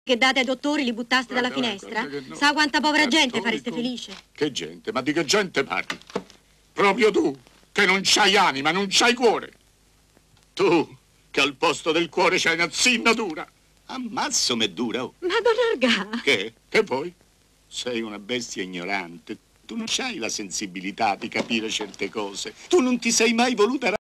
che date ai dottori li buttaste dalla finestra? No. Sa quanta povera gente fareste felice? Che gente? Ma di che gente parli? Proprio tu, che non c'hai anima, non c'hai cuore. Tu, che al posto del cuore c'hai una zinnatura. Ammazzo me dura. Oh. Ma Don Argà! Che? Che poi? Sei una bestia ignorante. Tu non c'hai la sensibilità di capire certe cose. Tu non ti sei mai voluta